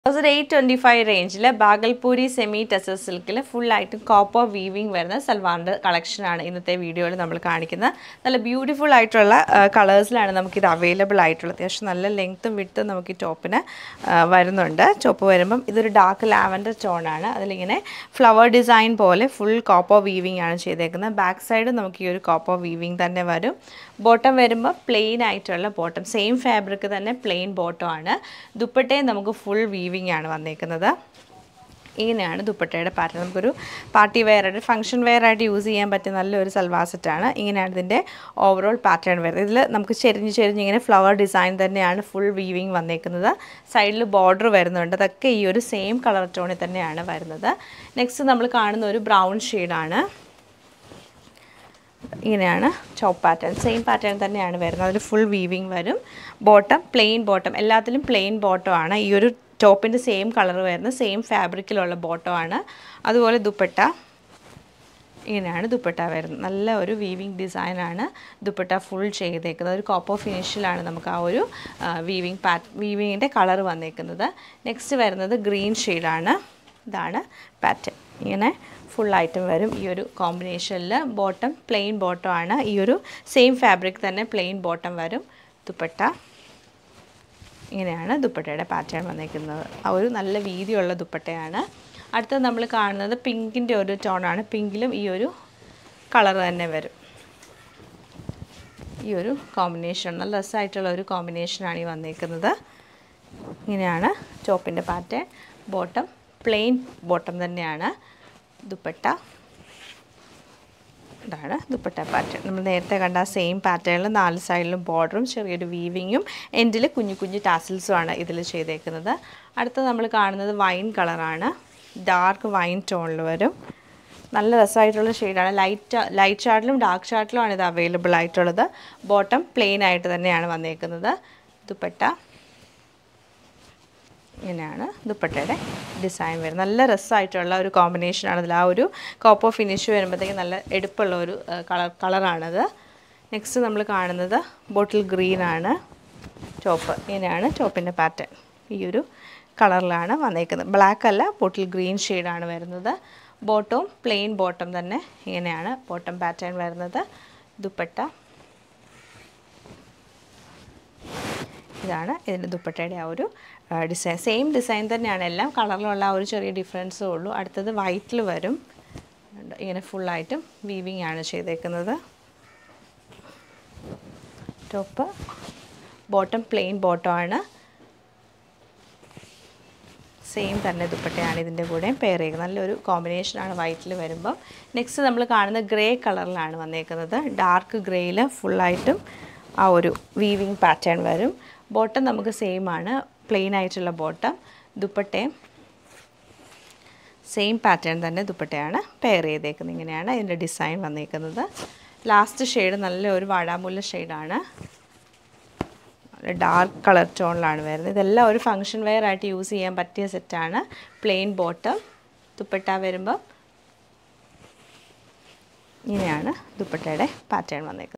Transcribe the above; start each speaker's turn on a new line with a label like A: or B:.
A: 825 റേഞ്ചിൽ ബാഗൽപൂരി സെമി ടെസർ സിൽക്കിൽ ഫുൾ ആയിട്ട് കോപ്പർ വീവിംഗ് വരുന്ന സൽവാറിൻ്റെ കളക്ഷനാണ് ഇന്നത്തെ വീഡിയോയിൽ നമ്മൾ കാണിക്കുന്നത്. നല്ല ബ്യൂട്ടിഫുൾ ആയിട്ടുള്ള കളേഴ്സിലാണ് നമുക്കിത് അവൈലബിൾ ആയിട്ടുള്ളത്. അത്യാവശ്യം നല്ല ലെങ്ത്തും വിട്ടും നമുക്ക് ഈ ടോപ്പിന് വരുന്നുണ്ട്. ടോപ്പ് വരുമ്പം ഇതൊരു ഡാർക്ക് ലാവൻഡർ ടോണാണ്. അതിലിങ്ങനെ ഫ്ലവർ ഡിസൈൻ പോലെ ഫുൾ കോപ്പർ വീവിംഗ് ആണ് ചെയ്തേക്കുന്നത്. ബാക്ക് സൈഡ് നമുക്ക് ഈ ഒരു കോപ്പർ വീവിംഗ് തന്നെ വരും. ബോട്ടം വരുമ്പോൾ പ്ലെയിൻ ആയിട്ടുള്ള ബോട്ടം, സെയിം ഫാബ്രിക് തന്നെ പ്ലെയിൻ ബോട്ടം ആണ്. ദുപ്പട്ടയും നമുക്ക് ഫുൾ വീവിംഗ് ആണ് വന്നേക്കുന്നത്. ഇങ്ങനെയാണ് ദുപ്പട്ടയുടെ പാറ്റേൺ. നമുക്കൊരു പാർട്ടി വെയർ ആയിട്ട് ഫംഗ്ഷൻ വെയർ ആയിട്ട് യൂസ് ചെയ്യാൻ പറ്റിയ നല്ലൊരു സൽവാർ സെറ്റാണ്. ഇങ്ങനെയാണ് ഇതിൻ്റെ ഓവറോൾ പാറ്റേൺ വരുന്നത്. ഇതിൽ നമുക്ക് ചെരിഞ്ഞ് ഇങ്ങനെ ഫ്ലവർ ഡിസൈൻ തന്നെയാണ് ഫുൾ വീവിങ് വന്നേക്കുന്നത്. സൈഡിൽ ബോർഡർ വരുന്നുണ്ട്. അതൊക്കെ ഈ ഒരു സെയിം കളർ ടോണിൽ തന്നെയാണ് വരുന്നത്. നെക്സ്റ്റ് നമ്മൾ കാണുന്ന ഒരു ബ്രൗൺ ഷെയ്ഡാണ്. ഇങ്ങനെയാണ് ചോപ്പ് പാറ്റേൺ, സെയിം പാറ്റേൺ തന്നെയാണ് വരുന്നത്. അതിൽ ഫുൾ വീവിങ് വരും. ബോട്ടം പ്ലെയിൻ ബോട്ടം, എല്ലാത്തിലും പ്ലെയിൻ ബോട്ടം ആണ്. ഈ ഒരു ടോപ്പിൻ്റെ സെയിം കളർ വരുന്ന സെയിം ഫാബ്രിക്കിലുള്ള ബോട്ടം ആണ്. അതുപോലെ ദുപ്പട്ട, ഇങ്ങനെയാണ് ദുപ്പട്ട വരുന്നത്. നല്ല ഒരു വീവിങ് ഡിസൈനാണ് ദുപ്പട്ട ഫുൾ ചെയ്തേക്കുന്നത്. ഒരു കോപ്പർ ഫിനിഷിലാണ് നമുക്ക് ആ ഒരു വീവിങ്ങിൻ്റെ കളർ വന്നേക്കുന്നത്. നെക്സ്റ്റ് വരുന്നത് ഗ്രീൻ ഷെയ്ഡാണ്. ഇതാണ് പാറ്റേൺ. ഇങ്ങനെ ഫുൾ ഐറ്റം വരും. ഈ ഒരു കോമ്പിനേഷനിൽ ബോട്ടം പ്ലെയിൻ ബോട്ടം ആണ്. ഈ ഒരു സെയിം ഫാബ്രിക് തന്നെ പ്ലെയിൻ ബോട്ടം വരും. ദുപ്പട്ട ഇങ്ങനെയാണ് ദുപ്പട്ടയുടെ പാറ്റേൺ വന്നേക്കുന്നത്. ആ ഒരു നല്ല വീതിയുള്ള ദുപ്പട്ടയാണ്. അടുത്തത് നമ്മൾ കാണുന്നത് പിങ്കിൻ്റെ ഒരു ടോണാണ്. പിങ്കിലും ഈ ഒരു കളർ തന്നെ വരും. ഈ ഒരു കോമ്പിനേഷൻ നല്ല രസമായിട്ടുള്ള ഒരു കോമ്പിനേഷനാണ് ഈ വന്നേക്കുന്നത്. ഇങ്ങനെയാണ് ടോപ്പിൻ്റെ പാറ്റേൺ. ബോട്ടം പ്ലെയിൻ ബോട്ടം തന്നെയാണ്. ദുപ്പട്ട, ഇതാണ് ദുപ്പട്ട പാറ്റേൺ. നമ്മൾ നേരത്തെ കണ്ട സെയിം പാറ്റേണിൽ 4 സൈഡിലും ബോർഡറും ചെറിയൊരു വീവിങ്ങും എൻഡിൽ കുഞ്ഞു കുഞ്ഞു ടാസിൽസുമാണ് ഇതിൽ ചെയ്തേക്കുന്നത്. അടുത്ത നമ്മൾ കാണുന്നത് വൈൻ കളറാണ്. ഡാർക്ക് വൈൻ ടോണിൽ വരും. നല്ല രസമായിട്ടുള്ള ഷെയ്ഡാണ്. ലൈറ്റ് ഷാർട്ടിലും ഡാർക്ക് ഷാർട്ടിലുമാണ് ഇത് അവൈലബിൾ ആയിട്ടുള്ളത്. ബോട്ടം പ്ലെയിൻ ആയിട്ട് തന്നെയാണ് വന്നേക്കുന്നത്. ദുപ്പട്ട ഇങ്ങനെയാണ് ദുപ്പട്ടയുടെ ഡിസൈൻ വരുന്നത്. നല്ല രസമായിട്ടുള്ള ഒരു കോമ്പിനേഷനാണ്. അതിൽ ആ ഒരു കോപ്പർ ഫിനിഷ് വരുമ്പോഴത്തേക്കും നല്ല എടുപ്പുള്ള ഒരു കളറാണത്. നെക്സ്റ്റ് നമ്മൾ കാണുന്നത് ബോട്ടിൽ ഗ്രീനാണ് ടോപ്പ്. ഇങ്ങനെയാണ് ടോപ്പിൻ്റെ പാറ്റേൺ. ഈ ഒരു കളറിലാണ് വന്നേക്കുന്നത്. ബ്ലാക്ക് അല്ല, ബോട്ടിൽ ഗ്രീൻ ഷെയ്ഡാണ് വരുന്നത്. ബോട്ടവും പ്ലെയിൻ ബോട്ടം തന്നെ. ഇങ്ങനെയാണ് ബോട്ടം പാറ്റേൺ വരുന്നത്. ദുപ്പട്ട ഇതാണ് ഇതിൻ്റെ ദുപ്പട്ടയുടെ ആ ഒരു ഡിസൈൻ. സെയിം ഡിസൈൻ തന്നെയാണ്. എല്ലാം കളറിലുള്ള ആ ഒരു ചെറിയ ഡിഫറൻസേ ഉള്ളൂ. അടുത്തത് വൈറ്റിൽ വരും. ഇങ്ങനെ ഫുള്ളായിട്ടും വീവിങ് ആണ് ചെയ്തേക്കുന്നത്. ടോപ്പ് ബോട്ടം പ്ലെയിൻ ബോട്ടം ആണ്. സെയിം തന്നെ ദുപ്പട്ടയാണ് ഇതിൻ്റെ കൂടെ പെയർ ചെയ്യുന്നത്. നല്ലൊരു കോമ്പിനേഷനാണ് വൈറ്റിൽ വരുമ്പം. നെക്സ്റ്റ് നമ്മൾ കാണുന്ന ഗ്രേ കളറിലാണ് വന്നേക്കുന്നത്. ഡാർക്ക് ഗ്രേയിൽ ഫുള്ളായിട്ടും ആ ഒരു വീവിങ് പാറ്റേൺ വരും. ബോട്ടം നമുക്ക് സെയിം ആണ്, പ്ലെയിൻ ആയിട്ടുള്ള ബോട്ടം. ദുപ്പട്ടയും സെയിം പാറ്റേൺ തന്നെ ദുപ്പട്ടയാണ് പെയർ ചെയ്തേക്കുന്നത്. ഇങ്ങനെയാണ് ഇതിൻ്റെ ഡിസൈൻ വന്നേക്കുന്നത്. ലാസ്റ്റ് ഷെയ്ഡ് നല്ലൊരു വാടാമുല്ല ഷെയ്ഡാണ്. ഡാർക്ക് കളർ ടോണിലാണ് വരുന്നത്. ഇതെല്ലാം ഒരു ഫംഗ്ഷൻ വെയർ ആയിട്ട് യൂസ് ചെയ്യാൻ പറ്റിയ സെറ്റാണ്. പ്ലെയിൻ ബോട്ടം, ദുപ്പട്ട വരുമ്പം ഇങ്ങനെയാണ് ദുപ്പട്ടയുടെ പാറ്റേൺ വന്നേക്കുന്നത്.